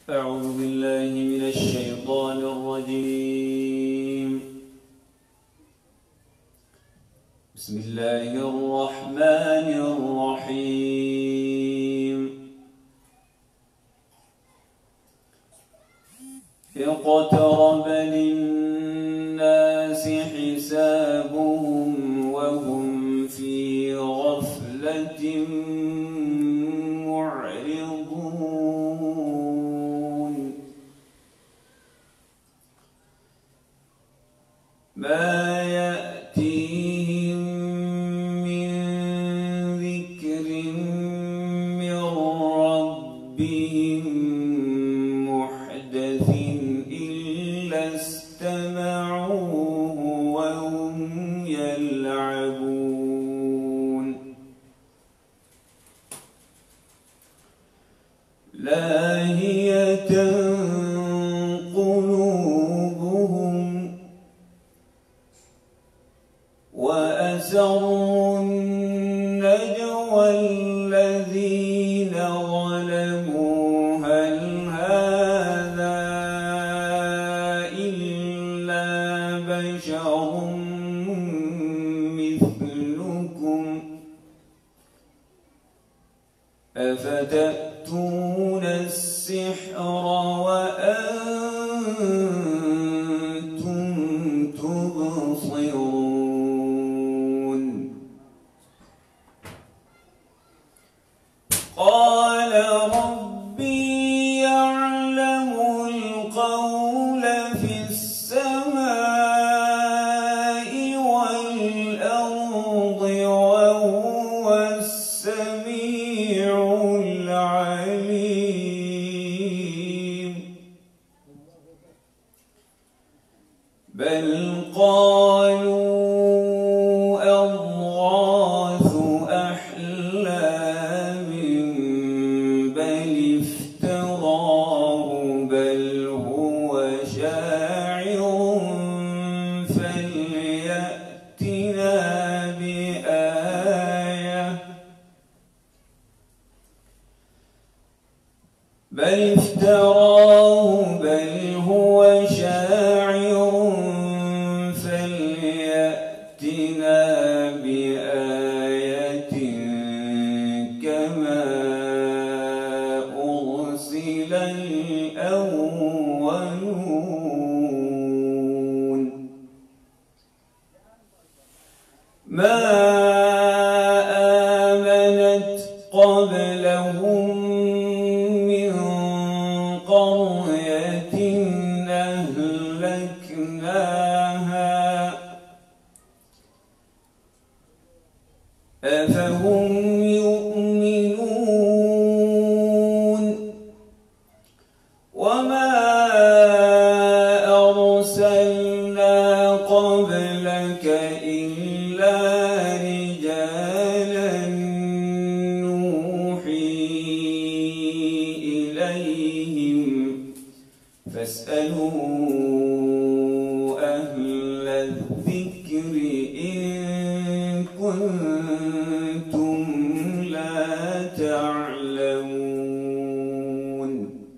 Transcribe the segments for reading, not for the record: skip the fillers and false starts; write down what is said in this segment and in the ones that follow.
أعوذ بالله من الشيطان الرجيم. بسم الله الرحمن الرحيم. اقترب للناس حسابهم وهم في غفلة معرضون. ما يأتيهم من ذكر من ربهم محدث إلا استمعوه وهم يلعبون. لاهية قلوبهم وأسروا النجوى الذين ظلموا هل هذا إلا بشر مثلكم أفتأتون السحر وأنتم تبصرون. قال ربي يعلم القول في السماء والأرض وهو السميع العليم. بل قالوا أضغاث أحلام بل افتراه بل هو شاعر فليأتنا بآية بل افتراه بل هو شاعر فليأتنا بآية كما أرسل الأولون. ما آمنت قبلهم من قرية أهلكناها أفهم يؤمنون. وما أرسلنا قبلك إلا رجالا نوحي إليهم فاسألوا أهل الذكر إن كنتم لا تعلمون.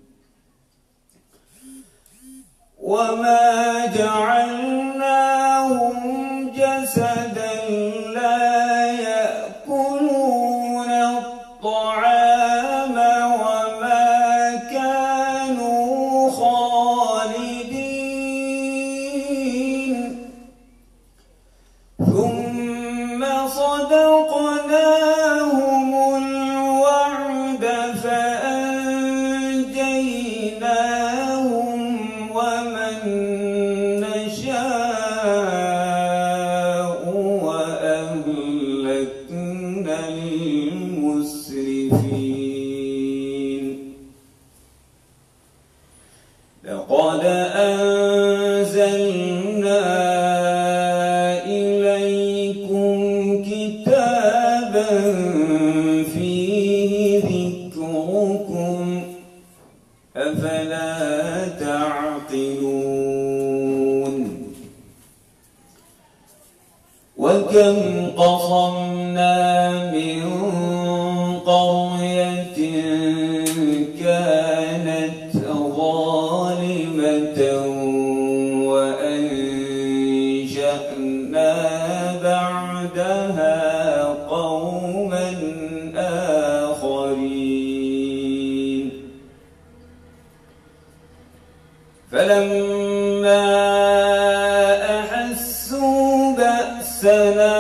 وما جعلناهم جسدا لا يأكلون الطعام وما كانوا خالدين ثم صدقناهم الوعد فأنجيناهم ومن نشاء وأهلكنا المسرفين. لقد أنزلنا إليكم كتابا فيه ذكركم أفلا تعقلون. وكم قصمنا من قرية كانت فلما أحسوا بأسنا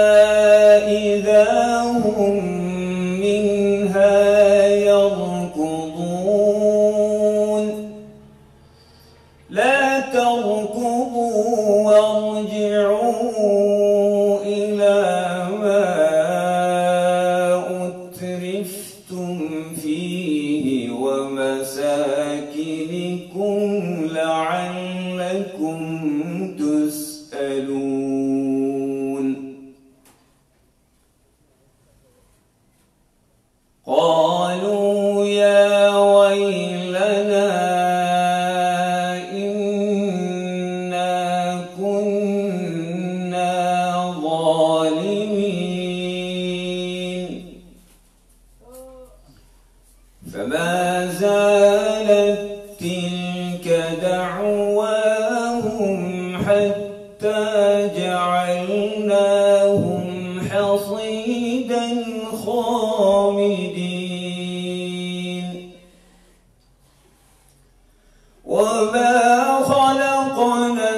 إذا هم منها يركضون لا تركضوا وارجعوا إلى ما أترفتم فيه ومساكنكم لعلكم تسألون قالوا يا ويلنا إنا كنا ظالمين فما زالت تلك دعواهم حتى جعلناهم حصيدا خامدين وما خلقنا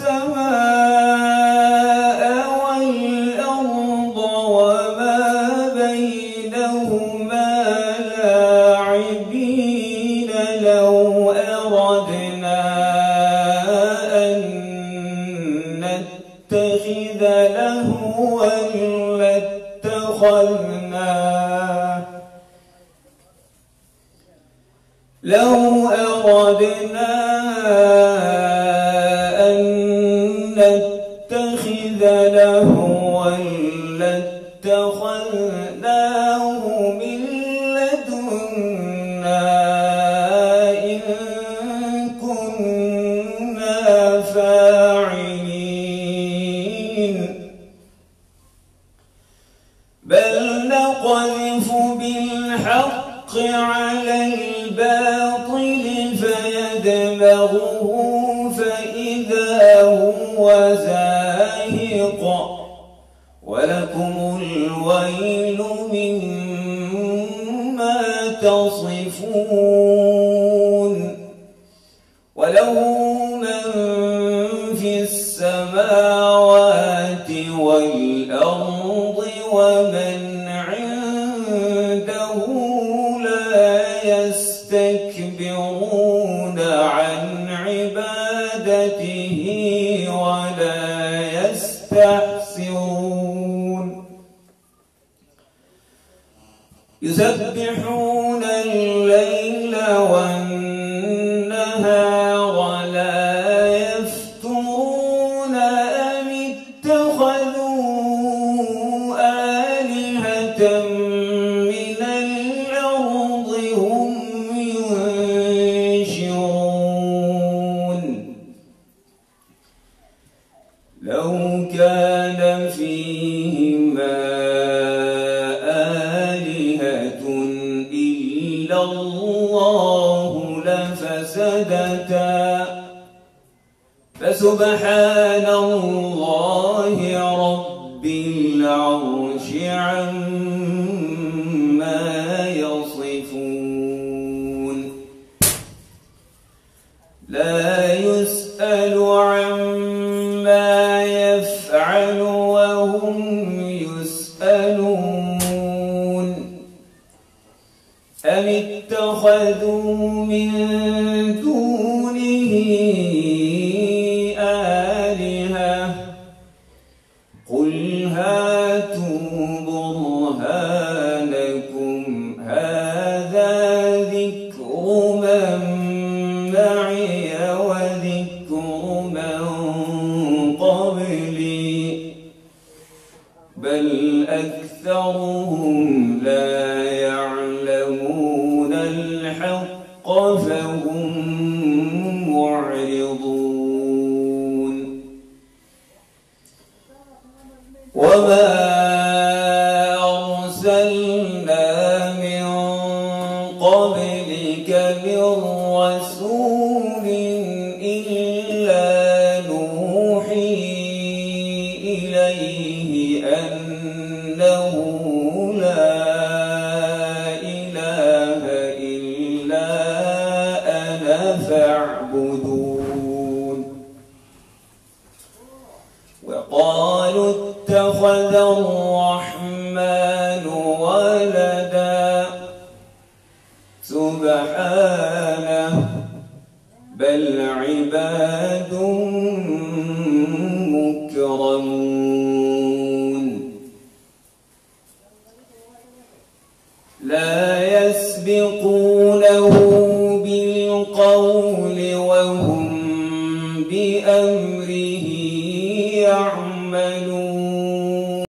السماء والأرض وما بينهما لاعبين لو أردنا أن نتخذ لهوا لاتخذناه لو أردنا أن نتخذ لهوا لاتخذناه من لدنا إن كنا فاعلين بل نقذف بالحق على الباطل فيدمغه فإذا هو زاهق ولكم الويل مما تصفون وله من في السماوات والأرض ومن عنده لا يستكبرون عن عبادته ولا يستحسرون يسبحون الليل والنهار لا يفترون أم اتخذوا آلهة من الأرض هم ينشرون لو كان فيهما آلهة إلا الله لفسدتا فسبحان الله رب العرش عما يصفون لا يسأل عما يفعل وهم يسألون أم اتخذوا من دونه آلهة قل هاتوا برهانكم هذا ذكر من معي وذكر من قبلي بل أكثرهم لا يعلمون الحق فهم معرضون وما أرسلنا من قبلك من رسول إلا نوحي إليه أنه لا إله إلا أنا فاعبدون سبحانه بل عباد مكرمون لا يسبقونه